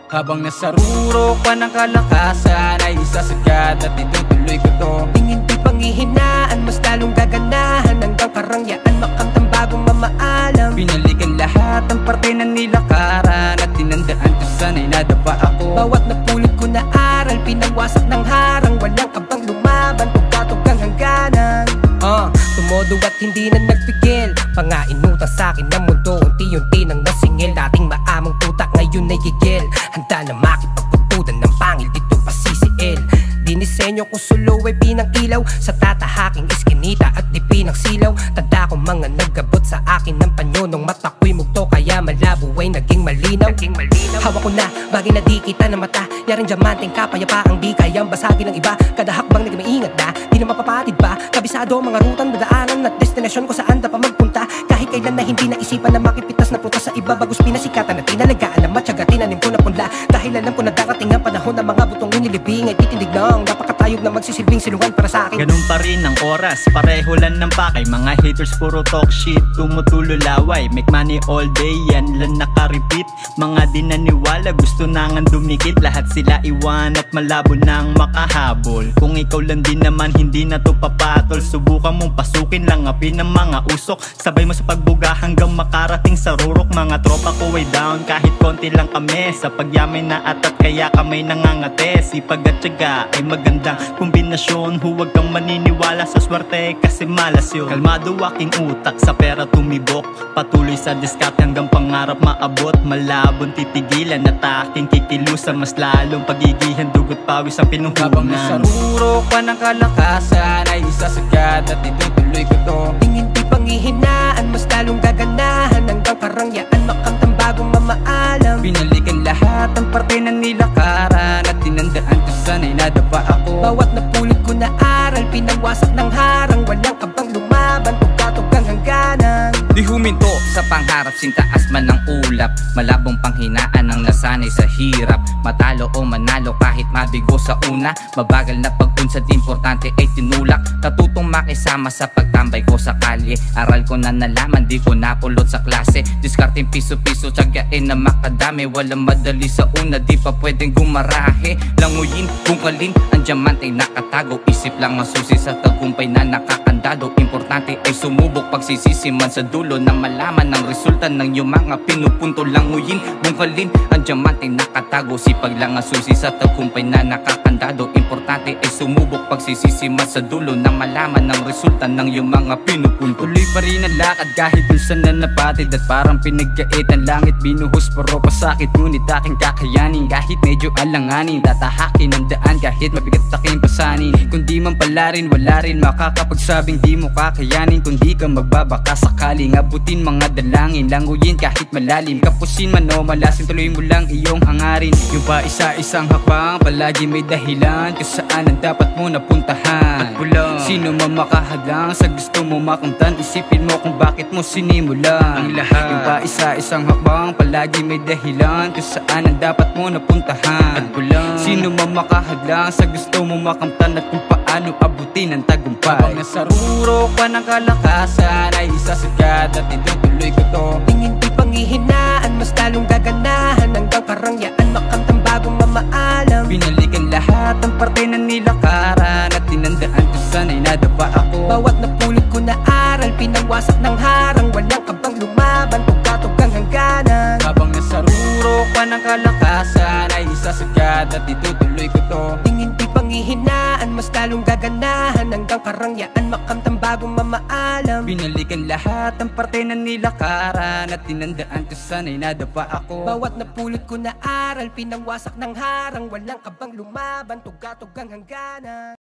Habang nasa rurok pa ng kalakasan, ay isasagad at itutuloy ko to. Tingin di panghihinaan, mas lalong gaganahan, hanggang karangyaan makamtang bagong mamaalam. Binalikan lahat ang parte ng nilakaran, at tinandaan ko sana'y nadapa ako. Bawat napulot ko na aral, pinagwasak ng harang, walang kabang lumaban, tugatog ang hangganan. Tumodo at hindi na nagpigil, pangainutan sa'kin ng mundo, unti-unti nang nasingil. Dating maamong tutak, ngayon ay gigil, handa na makipagputudan ng pangil, dito pa sisiil. Dinisenyo ko sulo ay pinangkilaw, sa tatahaking iskinita at di pinangsilaw. Tanda ko mga nagabot sa akin ng panyo, nung mata ko'y mugto, kaya malabo ay naging malinaw. Hawak ko na, bagay na di kita na mata, yaring diamanteng kapayapaang di kayang basagin ng iba. Kada hakbang naging maingat na, di na mapapatid pa. Kabisado mga rutang dadaanan at destinasyon ko saan da pa magpunta. Kahit kailan na hindi naisipan na makipitas na prutas sa iba, bagos pinasikatan at tinalagaan na matyaga, tinanim ko na punla. Dahil alam ko na darating ang panahon na mga butong inilibing ay titindig ng napakatayog na magsisilbing silungan para sa akin. Ganun pa rin ang oras, pareho lang ng pakay. Mga haters puro talk shit, tumutulo laway. Make money all day, yan lang naka-repeat. Mga di naniwala, gusto na nga dumikit. Lahat sila iwan at malabo nang makahabol. Kung ikaw lang din naman, hindi na to papatol. Subukan mong pasukin lang apin ng mga usok. Sabay mo sa pagbuga hanggang makarating sa rurok. Mga tropa ko way down, kahit konti lang kami. Sa pagyamay na atat, kaya kamay nangangate. Sipag at tiyaga ay magandang kombinasyon. Huwag kang maniniwala sa swerte kasi malas yun. Kalmado aking utak, sa pera tumibok. Patuloy sa diskarte hanggang pangarap maabot. Malabong titigilan at aking kikilusan. Mas lalong pagigihan, dugot pawis ang pinuhunan. Habang nasa rurok pa ng kalakasan, ay isasagad at itutuloy ko to. Tingin di panghihinaan, mas lalong gaganahan, hanggang karangyaan makamtang bagong mamaalam. Binalikan lahat ang parte ng nilakaran, at tinandaan ko sana'y nadapa ako. Bawat napulot ko na aral, pinagwasak ng harang, walang kabang lumaban, tugatog ang hangganan. Di huminto sa pangarap, sintaas man ng ulap. Malabong panghinaan ang nasanay sa hirap. Matalo o manalo kahit mabigo sa una. Mabagal na pag-unsad, importante ay tinulak. Katutong makisama sa pagtambay ko sa kalye. Aral ko na nalaman, di ko napulot sa klase. Diskarting piso-piso, tiyagain na makadami. Walang madali sa una, di pa pwedeng gumarahe. Languyin, bungkalin, ang diamante nakatago. Isip lang ang susi sa tagumpay na nakakandado. Importante ay sumubok, pagsisisi man sa dulo, na malaman ang resulta ng iyong mga pinupunto. Languyin, bungkalin, ang diamante nakatago. Sipag lang ang susi sa tagumpay na nakakandado. Importante ay sumubok, pagsisisi man sa dulo, na malaman ang resulta ng iyong mga pinupunto. Tuloy pa rin ang lakad kahit dun sa nanapatid, at parang pinagkait ang langit. Binuhos puro pasakit, ngunit aking kakayanin. Kahit medyo alanganin, tatahakin ang daan kahit mabigat aking pasanin. Kung di man pala rin, wala rin makakapagsabing di mo kakayanin. Kung di ka magbabaka sakaling abutin mga dalangin. Languyin kahit malalim, kapusin man o malasin, tuloy mo lang iyong hangarin. Yung pa isa-isang hakbang, palagi may dahilan kung saan ang dapat mo napuntahan. Sino man makahadlang sa gusto mo makamtan, isipin mo kung bakit mo sinimulan ang lahat. Yung pa isa-isang hakbang, palagi may dahilan kung saan ang dapat mo napuntahan. Sino man makahadlang sa gusto mo makamtan, at kung paano abutin ang tagumpay. Habang nasa rurok pa ng kalakasan, ay isasagad at itutuloy ko to. Tingin di panghihinaan, mas lalong gaganahan, hanggang karangyaan makamtang bagong mamaalam. Binalikan lahat ang parte ng nilakaran, at tinandaan ko sana'y nadapa ako. Bawat napulot ko na aral, pinagwasak ng harang, walang kabang lumaban, tugatog ang hangganan. Habang nasa rurok pa ng kalakasan, ay isasagad at itutuloy ko to. Tingin di panghihinaan, mas lalong gaganahan, hanggang karangyaan makamtang bagong mamaalam. Binalikan lahat ang parte ng nilakaran, at tinandaan ko sana'y nadapa ako. Bawat napulot ko na aral, pinagwasak ng harang, walang kabang lumaban, tugatog ang hangganan.